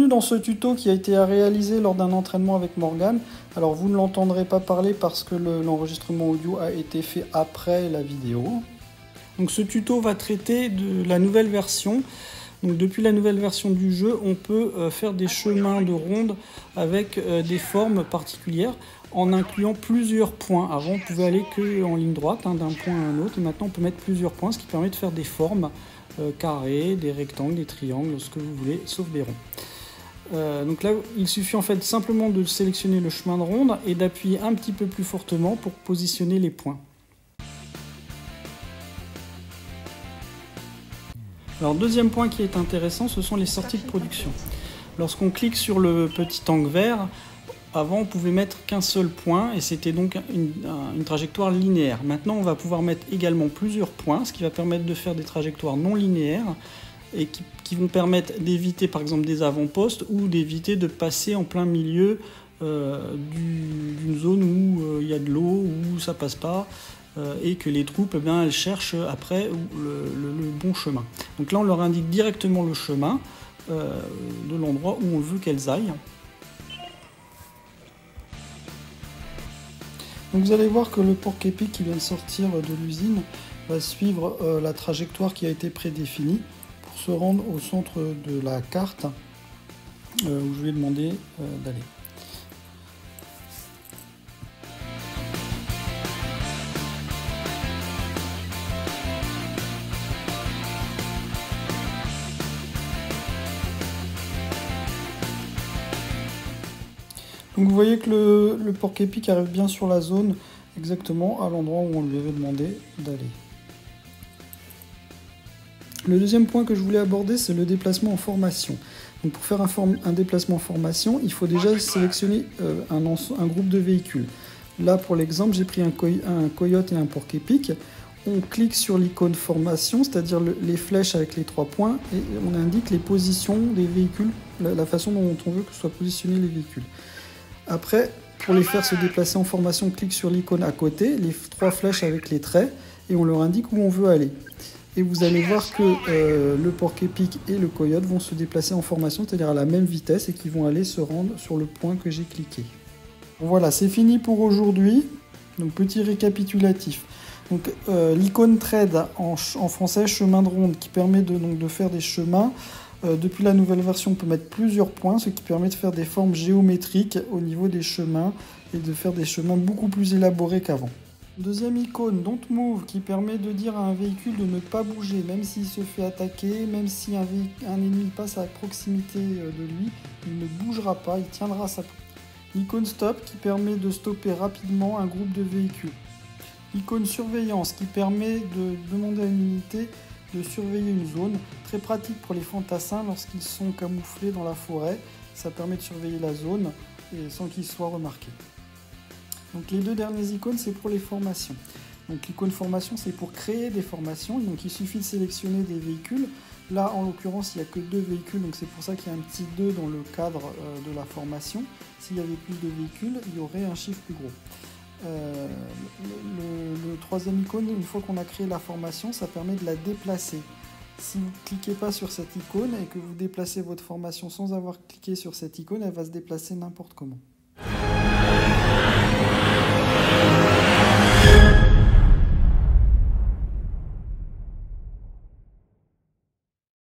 Bienvenue dans ce tuto qui a été réalisé lors d'un entraînement avec Morgane. Alors vous ne l'entendrez pas parler parce que l'enregistrement audio a été fait après la vidéo. Donc ce tuto va traiter de la nouvelle version. Donc depuis la nouvelle version du jeu, on peut faire des chemins de ronde avec des formes particulières en incluant plusieurs points. Avant on pouvait aller qu'en ligne droite, d'un point à un autre, et maintenant on peut mettre plusieurs points, ce qui permet de faire des formes carrés, des rectangles, des triangles, ce que vous voulez, sauf des ronds. Donc là, il suffit en fait simplement de sélectionner le chemin de ronde et d'appuyer un petit peu plus fortement pour positionner les points. Alors deuxième point qui est intéressant, ce sont les sorties de production. Lorsqu'on clique sur le petit angle vert, avant on pouvait mettre qu'un seul point et c'était donc une trajectoire linéaire. Maintenant on va pouvoir mettre également plusieurs points, ce qui va permettre de faire des trajectoires non linéaires et qui vont permettre d'éviter par exemple des avant-postes ou d'éviter de passer en plein milieu d'une zone où il y a de l'eau, où ça passe pas. Et que les troupes, elles cherchent après le bon chemin. Donc là, on leur indique directement le chemin de l'endroit où on veut qu'elles aillent. Donc vous allez voir que le porc-épic qui vient de sortir de l'usine va suivre la trajectoire qui a été prédéfinie pour se rendre au centre de la carte où je vais demander d'aller. Donc vous voyez que le porc-épic arrive bien sur la zone, exactement à l'endroit où on lui avait demandé d'aller. Le deuxième point que je voulais aborder, c'est le déplacement en formation. Donc pour faire un déplacement en formation, il faut déjà sélectionner un groupe de véhicules. Là pour l'exemple, j'ai pris un coyote et un porc-épic. On clique sur l'icône formation, c'est-à-dire les flèches avec les 3 points, et on indique les positions des véhicules, la façon dont on veut que soient positionnés les véhicules. Après, pour les faire se déplacer en formation, on clique sur l'icône à côté, les 3 flèches avec les traits, et on leur indique où on veut aller. Et vous allez voir que le porc-épic et le coyote vont se déplacer en formation, c'est-à-dire à la même vitesse, et qu'ils vont aller se rendre sur le point que j'ai cliqué. Voilà, c'est fini pour aujourd'hui. Donc petit récapitulatif. Donc l'icône trade en français, chemin de ronde, qui permet de faire des chemins. Depuis la nouvelle version, on peut mettre plusieurs points, ce qui permet de faire des formes géométriques au niveau des chemins et de faire des chemins beaucoup plus élaborés qu'avant. Deuxième icône, Don't Move, qui permet de dire à un véhicule de ne pas bouger, même s'il se fait attaquer, même si un ennemi passe à proximité de lui, il ne bougera pas, il tiendra sa place. L'icône Stop, qui permet de stopper rapidement un groupe de véhicules. L'icône Surveillance, qui permet de demander à une unité de surveiller une zone, très pratique pour les fantassins lorsqu'ils sont camouflés dans la forêt. Ça permet de surveiller la zone et sans qu'ils soient remarqués. Donc les deux dernières icônes, c'est pour les formations. Donc l'icône formation, c'est pour créer des formations, donc il suffit de sélectionner des véhicules. Là, en l'occurrence, il n'y a que 2 véhicules, donc c'est pour ça qu'il y a un petit 2 dans le cadre de la formation. S'il y avait plus de véhicules, il y aurait un chiffre plus gros. Le troisième icône, une fois qu'on a créé la formation, ça permet de la déplacer. Si vous ne cliquez pas sur cette icône et que vous déplacez votre formation sans avoir cliqué sur cette icône, elle va se déplacer n'importe comment.